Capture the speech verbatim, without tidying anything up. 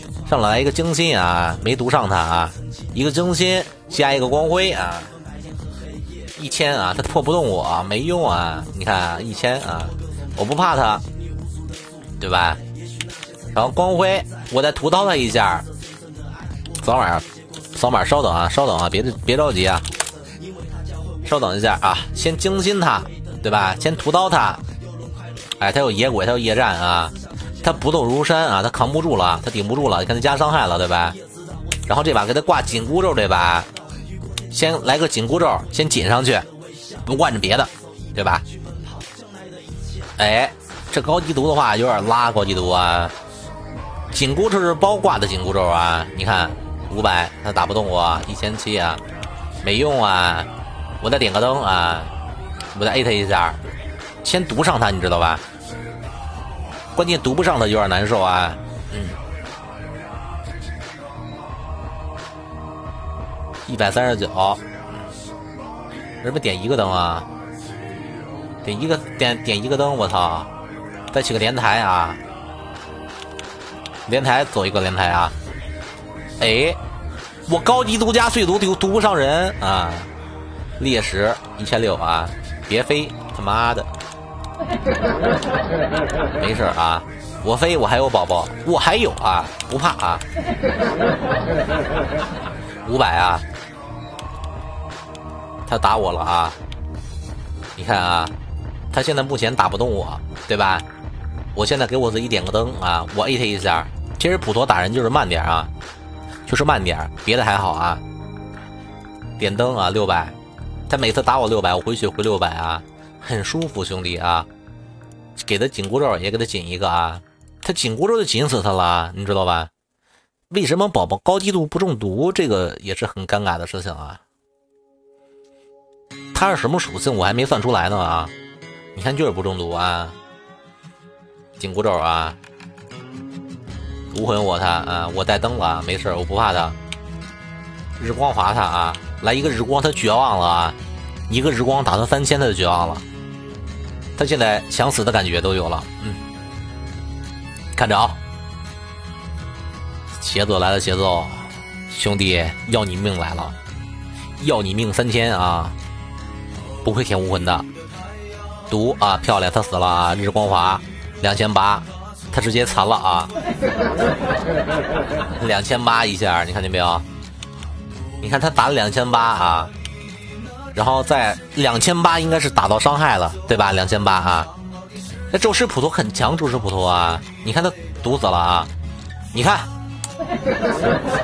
上来一个精心啊，没读上他啊，一个精心加一个光辉啊，一千啊，他破不动我，没用啊！你看啊，一千啊，我不怕他，对吧？然后光辉，我再屠刀他一下。扫码，扫码，稍等啊，稍等啊，别别着急啊，稍等一下啊，先精心他，对吧？先屠刀他。哎，他有野鬼，他有夜战啊。他不动如山啊，他扛不住了，他顶不住了，你看他加伤害了，对吧？然后这把给他挂紧箍咒，这把先来个紧箍咒，先紧上去，不惯着别的，对吧？哎，这高级毒的话有点拉高级毒啊。紧箍咒是包挂的紧箍咒啊，你看五百，他打不动我，一千七啊，没用啊。我再点个灯啊，我再 A 他一下，先毒上他，你知道吧？关键读不上的有点难受啊，嗯，一百三十九，是不是点一个灯啊？点一个点点一个灯，我操！再起个连台啊，连台走一个连台啊！哎，我高级毒加碎毒读读不上人啊！烈士一千六啊，别飞，他妈的！没事啊，我飞我还有宝宝，我还有啊，不怕啊。五百啊，他打我了啊！你看啊，他现在目前打不动我，对吧？我现在给我自己点个灯啊，我 A 他一下。其实普陀打人就是慢点啊，就是慢点，别的还好啊。点灯啊，六百，他每次打我六百，我回去回六百啊。很舒服，兄弟啊！给他紧箍咒也给他紧一个啊！他紧箍咒就紧死他了，你知道吧？为什么宝宝高级毒不中毒？这个也是很尴尬的事情啊。他是什么属性我还没算出来呢啊！你看就是不中毒啊！紧箍咒啊！无魂我他啊！我带灯了，没事，我不怕他。日光划他啊！来一个日光，他绝望了啊！一个日光打他三千，他就绝望了。他现在想死的感觉都有了，嗯，看着啊，协奏来了，协奏，兄弟要你命来了，要你命三千啊！不会舔无魂的，毒啊，漂亮，他死了啊！日光华两千八，他直接残了啊！两千八一下，你看见没有？你看他打了两千八啊！然后在两千八应该是打到伤害了，对吧？两千八啊，那咒师普陀很强，咒师普陀啊，你看他毒死了啊，你看